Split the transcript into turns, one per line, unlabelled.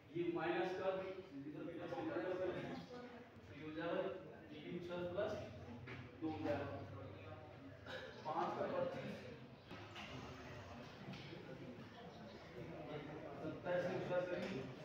ये माइनस का इधर भी प्लस हो जाएगा, तो ये हो जाएगा तीन छः प्लस दो हो जाएगा 5 का 25 27 से प्लस करेंगे